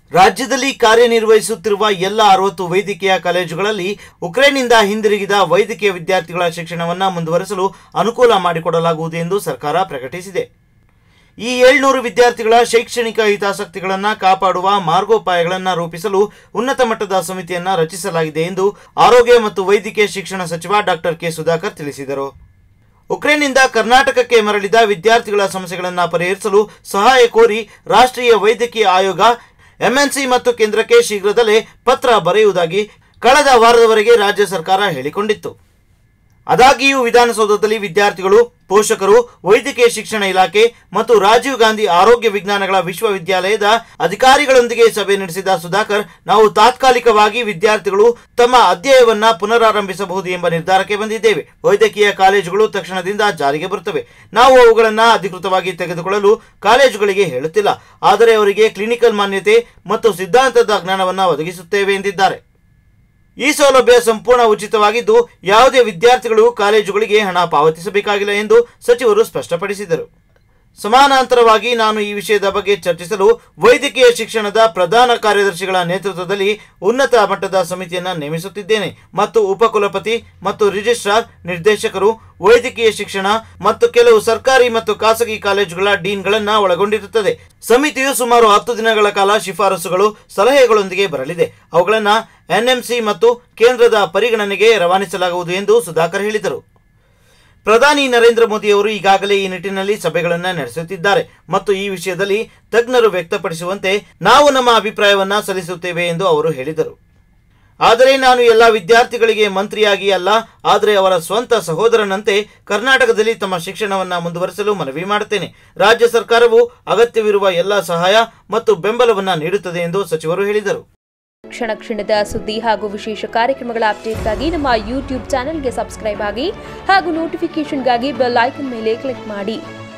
ರಾಜ್ಯದಲ್ಲಿ ಕಾರ್ಯನಿರ್ವಹಿಸುತ್ತಿರುವ ಎಲ್ಲ 60 ವೈದ್ಯಕೀಯ ಕಾಲೇಜುಗಳಲ್ಲಿ ಉಕ್ರೇನ್ನಿಂದ ಹಿಂದಿರುಗಿದ ವೈದ್ಯಕೀಯ ವಿದ್ಯಾರ್ಥಿಗಳ ಶಿಕ್ಷಣವನ್ನು ಮುಂದುವರಿಸಲು ಅನುಕೂಲ ಮಾಡಿಕೊಡಲಾಗುವುದು ಎಂದು ಸರ್ಕಾರ ಪ್ರಕಟಿಸಿದೆ. ಈ 700 ವಿದ್ಯಾರ್ಥಿಗಳ ಶೈಕ್ಷಣಿಕ ಹಿತಾಸಕ್ತಿಗಳನ್ನು ಕಾಪಾಡುವ ಮಾರ್ಗೋಪಾಯಗಳನ್ನು ರೂಪಿಸಲು ಉನ್ನತ ಮಟ್ಟದ ಸಮಿತಿಯನ್ನು ರಚಿಸಲಾಗಿದೆ ಎಂದು ಆರೋಗ್ಯ ಮತ್ತು ವೈದ್ಯಕೀಯ ಶಿಕ್ಷಣ ಸಚಿವ ಡಾಕ್ಟರ್ ಕೆ ಸುಧಾಕರ್ ತಿಳಿಸಿದರು. ಉಕ್ರೇನ್ನಿಂದ ಕರ್ನಾಟಕಕ್ಕೆ ಮರಳಿದ ವಿದ್ಯಾರ್ಥಿಗಳ ಸಮಸ್ಯೆಗಳನ್ನು ಪರಿಹರಿಸಲು ಸಹಾಯ ಕೋರಿ ರಾಷ್ಟ್ರೀಯ ವೈದ್ಯಕೀಯ ಆಯೋಗ ಎಂಎನ್ಸಿ ಮತ್ತು ಕೇಂದ್ರಕ್ಕೆ ಶೀಘ್ರದಲ್ಲೇ ಪತ್ರ ಬರೆಯುವುದಾಗಿ ಕಳೆದ ವಾರದವರೆಗೆ ರಾಜ್ಯ ಸರ್ಕಾರ ಹೇಳಿಕೊಂಡಿತ್ತು. ಆದಾಗ್ಯೂ ವಿಧಾನಸೌಧದಲ್ಲಿ ವಿದ್ಯಾರ್ಥಿಗಳು, ಪೋಷಕರು, ವೈದ್ಯಕೀಯ ಶಿಕ್ಷಣ ಇಲಾಖೆ ಮತ್ತು ರಾಜೀವ್ ಗಾಂಧಿ ಆರೋಗ್ಯ ವಿಜ್ಞಾನಗಳ ವಿಶ್ವವಿದ್ಯಾಲಯದ ಅಧಿಕಾರಿಗಳೊಂದಿಗೆ ಸಭೆ ನಡೆಸಿದ ಸುಧಾಕರ್, ನಾವು ತಾತ್ಕಾಲಿಕವಾಗಿ ವಿದ್ಯಾರ್ಥಿಗಳು ತಮ್ಮ ಅಧ್ಯಯನವನ್ನು ಪುನರಾರಂಭಿಸಬಹುದು ಎಂಬ ನಿರ್ಧಾರಕ್ಕೆ ಬಂದಿದ್ದೇವೆ. ವೈದ್ಯಕೀಯ ಕಾಲೇಜುಗಳು ತಕ್ಷಣದಿಂದ ಜಾರಿಗೆ ಬರುತ್ತವೆ. ನಾವು ಅವುಗಳನ್ನು ಅಧಿಕೃತವಾಗಿ ತೆಗೆದುಕೊಳ್ಳಲು ಕಾಲೇಜುಗಳಿಗೆ ಹೇಳುತ್ತಿಲ್ಲ, ಆದರೆ ಅವರಿಗೆ ಕ್ಲಿನಿಕಲ್ ಮಾನ್ಯತೆ ಮತ್ತು ಸಿದ್ಧಾಂತದ ಜ್ಞಾನವನ್ನು ಒದಗಿಸುತ್ತೇವೆ ಎಂದಿದ್ದಾರೆ. ಈ ಸೌಲಭ್ಯ ಸಂಪೂರ್ಣ ಉಚಿತವಾಗಿದ್ದು ಯಾವುದೇ ವಿದ್ಯಾರ್ಥಿಗಳು ಕಾಲೇಜುಗಳಿಗೆ ಹಣ ಪಾವತಿಸಬೇಕಾಗಿಲ್ಲ ಎಂದು ಸಚಿವರು ಸ್ಪಷ್ಟಪಡಿಸಿದರು. ಸಮಾನಾಂತರವಾಗಿ ನಾನು ಈ ವಿಷಯದ ಬಗ್ಗೆ ಚರ್ಚಿಸಲು ವೈದ್ಯಕೀಯ ಶಿಕ್ಷಣದ ಪ್ರಧಾನ ಕಾರ್ಯದರ್ಶಿಗಳ ನೇತೃತ್ವದಲ್ಲಿ ಉನ್ನತ ಮಟ್ಟದ ಸಮಿತಿಯನ್ನು ನೇಮಿಸುತ್ತಿದ್ದೇನೆ ಮತ್ತು ಉಪಕುಲಪತಿ ಮತ್ತು ರಿಜಿಸ್ಟ್ರಾರ್, ನಿರ್ದೇಶಕರು, ವೈದ್ಯಕೀಯ ಶಿಕ್ಷಣ ಮತ್ತು ಕೆಲವು ಸರ್ಕಾರಿ ಮತ್ತು ಖಾಸಗಿ ಕಾಲೇಜುಗಳ ಡೀನ್ಗಳನ್ನು ಒಳಗೊಂಡಿರುತ್ತದೆ. ಸಮಿತಿಯು ಸುಮಾರು 10 ದಿನಗಳ ಕಾಲ ಶಿಫಾರಸುಗಳು, ಸಲಹೆಗಳೊಂದಿಗೆ ಬರಲಿದೆ. ಅವುಗಳನ್ನು ಎನ್ಎಂಸಿ ಮತ್ತು ಕೇಂದ್ರದ ಪರಿಗಣನೆಗೆ ರವಾನಿಸಲಾಗುವುದು ಎಂದು ಸುಧಾಕರ್ ಹೇಳಿದರು. ಪ್ರಧಾನಿ ನರೇಂದ್ರ ಮೋದಿ ಅವರು ಈಗಾಗಲೇ ಈ ನಿಟ್ಟಿನಲ್ಲಿ ಸಭೆಗಳನ್ನು ನಡೆಸುತ್ತಿದ್ದಾರೆ ಮತ್ತು ಈ ವಿಷಯದಲ್ಲಿ ತಜ್ಞರು ವ್ಯಕ್ತಪಡಿಸುವಂತೆ ನಾವು ನಮ್ಮ ಅಭಿಪ್ರಾಯವನ್ನು ಸಲ್ಲಿಸುತ್ತೇವೆ ಎಂದು ಅವರು ಹೇಳಿದರು. ಆದರೆ ನಾನು ಎಲ್ಲ ವಿದ್ಯಾರ್ಥಿಗಳಿಗೆ ಮಂತ್ರಿಯಾಗಿ ಅಲ್ಲ, ಆದರೆ ಅವರ ಸ್ವಂತ ಸಹೋದರನಂತೆ ಕರ್ನಾಟಕದಲ್ಲಿ ತಮ್ಮ ಶಿಕ್ಷಣವನ್ನು ಮುಂದುವರಿಸಲು ಮನವಿ ಮಾಡುತ್ತೇನೆ. ರಾಜ್ಯ ಸರ್ಕಾರವು ಅಗತ್ಯವಿರುವ ಎಲ್ಲ ಸಹಾಯ ಮತ್ತು ಬೆಂಬಲವನ್ನು ನೀಡುತ್ತದೆ ಎಂದು ಸಚಿವರು ಹೇಳಿದರು. ಕ್ಷಣ ಕ್ಷಣದ ಸುದ್ದಿ ಹಾಗೂ ವಿಶೇಷ ಕಾರ್ಯಕ್ರಮಗಳ ಅಪ್ಡೇಟ್ಗಾಗಿ ನಮ್ಮ ಯೂಟ್ಯೂಬ್ ಚಾನೆಲ್ಗೆ ಸಬ್ಸ್ಕ್ರೈಬ್ ಆಗಿ ಹಾಗೂ ನೋಟಿಫಿಕೇಶನ್ಗಾಗಿ ಬೆಲ್ ಐಕಾನ್ ಮೇಲೆ ಕ್ಲಿಕ್ ಮಾಡಿ.